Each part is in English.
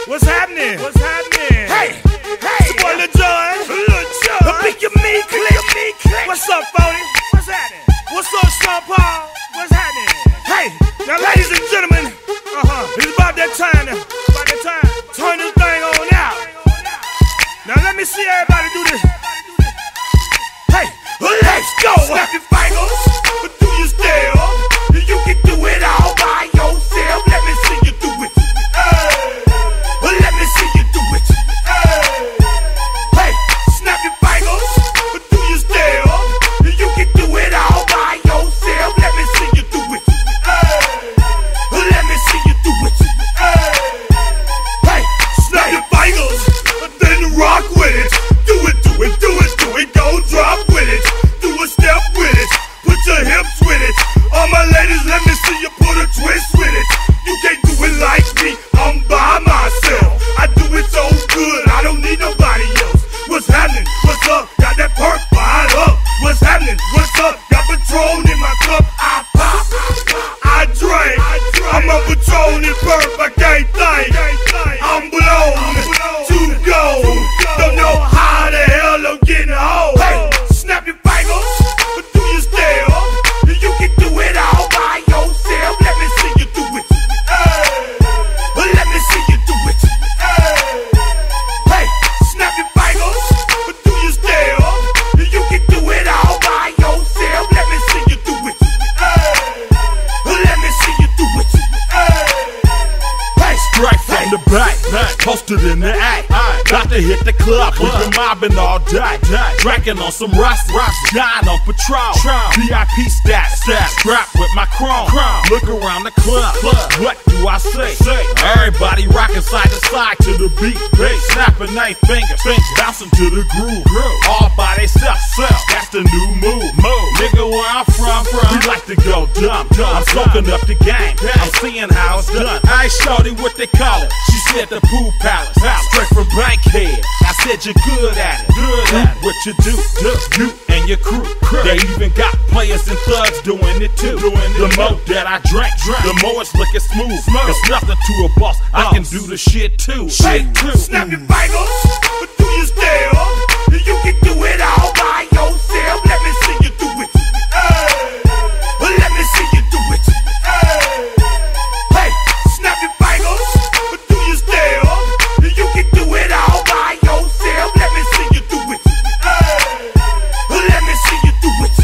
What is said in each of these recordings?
What's happening? What's happening? Hey, hey, it's your boy Lil Jon. The Pick Your Me Click. What's up, Phony? What's happening? What's up, Sean Paul? What's happening? Hey, now ladies and gentlemen, it's about that time now. About that time. Turn this thing on out. Now let me see everybody do this. Hey, let's go. Snap your fingers, but do you still? You can do it all by yourself. Let me see you do it. Let me see you do it. Hey, snap your fingers, but do you still? You can do it all by yourself. Let me see you do it. Let me see you do it. Hey, snap your fingers, then rock with it. Do it, do it, do it, do it. Go drop with it. Do a step with it. Put your hips with it. All my ladies, let me see you put a twist with it. You can't do it like me, I'm by myself. I do it so good, I don't need nobody else. What's happening? What's up? Got that perk fired up. What's happening? What's up? Got Patron in my cup. I pop, I drink. I'm a Patron and perk, I can't think. I'm blown to go. Don't know how the hell I'm getting home. Hey, snap your fingers, but do you still? You can do it all by yourself. Let me see you do it. Let me see you do it. Hey, snap your fingers, but do you still? You can do it all by yourself. Let me see you do it. Let me see you do it. Hey, Straight from the back, posted in the act. Got to hit the club, we've been mobbing all day. Drinking on some rust, dying on Patron. VIP stats, strapped with my chrome. Look around the club, what do I say? Everybody rocking side to side to the beat. Snapping their fingers, bouncing to the groove. All by themselves, that's the new move. Nigga, where I'm from, we like to go dumb. I'm soaking up the game, I'm seeing how it's done. I ain't shorty what they call it, she said the Pool Palace. Straight from Bankhead, I said you're good at it. Do what you do, you and your crew. They even got players and thugs doing it too. The more that I drink, the more it's looking smooth. It's nothing to a boss, I can do the shit too. hey, snap your fingers, but do you still? You can do it all by yourself. Let me see you do it. Let me see you do it. Hey, snap your fingers, but do you still? You can do it all by yourself. Let me see you do it. Let me see you do it.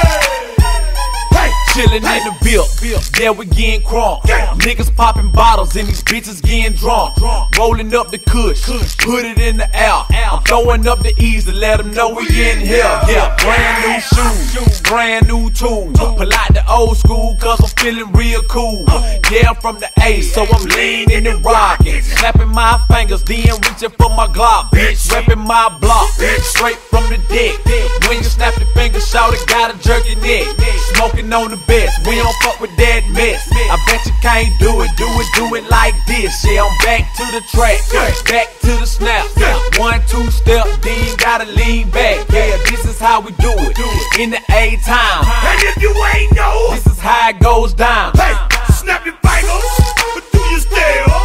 Hey, Chillin' in the build, yeah, we getting crunk. Niggas popping bottles and these bitches getting drunk. Rolling up the kush, put it in the air. I'm throwing up the E's to let them know we in here. Yeah, brand new shoes, brand new tools. Pull out the old school cause I'm feeling real cool. Yeah, I'm from the A, so I'm leaning and rocking. Snapping my fingers, then reaching for my Glock. Bitch, repping my block, straight from the dick. When you snap your fingers, shout it, gotta jerk your neck. Smoking on the best, we don't fuck with that mess. I bet you can't do it like this. Yeah, I'm back to the track, back to the snap. 1, 2 step, then you gotta lean back. Yeah, this is how we do it in the A-time. and if you ain't know, This is how it goes down. hey, snap your fingers, but do you still?